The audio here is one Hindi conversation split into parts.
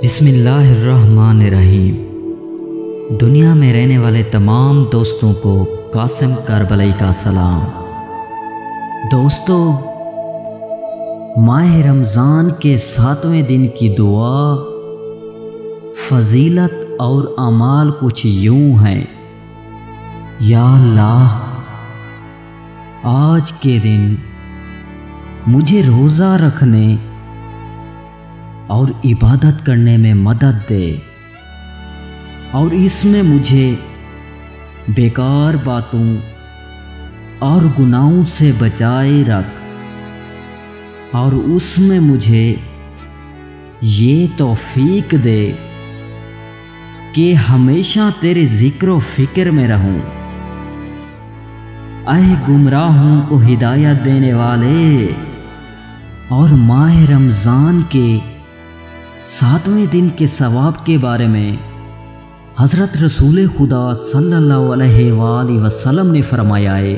बिस्मिल्लाहिर्रहमानिर्रहीम। दुनिया में रहने वाले तमाम दोस्तों को कासिम करबलाई का सलाम। दोस्तों, माह रमज़ान के 7वें दिन की दुआ, फजीलत और अमाल कुछ यूं हैं। या अल्लाह, आज के दिन मुझे रोज़ा रखने और इबादत करने में मदद दे और इसमें मुझे बेकार बातों और गुनाहों से बचाए रख और उसमें मुझे ये तौफीक दे कि हमेशा तेरे ज़िक्र व फ़िक्र में रहूं। ऐ गुमराहों को हिदायत देने वाले, और माह रमज़ान के 7वें दिन के सवाब के बारे में हज़रत रसूल खुदा सल्लल्लाहु अलैहि वसल्लम ने फरमाया है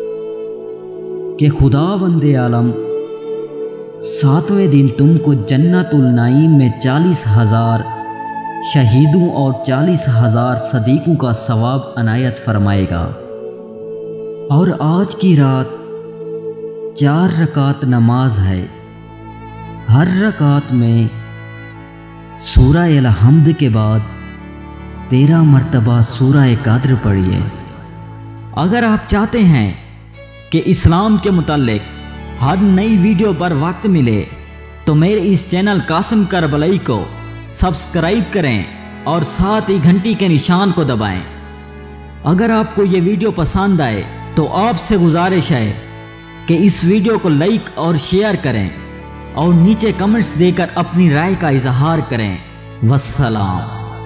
कि खुदावंदे आलम 7वें दिन तुमको जन्नतुल नईम में 40,000 शहीदों और 40,000 सदीकों का सवाब अनायत फरमाएगा। और आज की रात 4 रकात नमाज है। हर रकात में सूरह अल-हम्द के बाद 13 मरतबा सूरह कद्र पढ़िए। अगर आप चाहते हैं कि इस्लाम के मुताल्लिक हर नई वीडियो पर वक्त मिले तो मेरे इस चैनल कासिम करबलाई को सब्सक्राइब करें और साथ ही घंटी के निशान को दबाएं। अगर आपको ये वीडियो पसंद आए तो आपसे गुजारिश है कि इस वीडियो को लाइक और शेयर करें और नीचे कमेंट्स देकर अपनी राय का इजहार करें। वस्सलाम।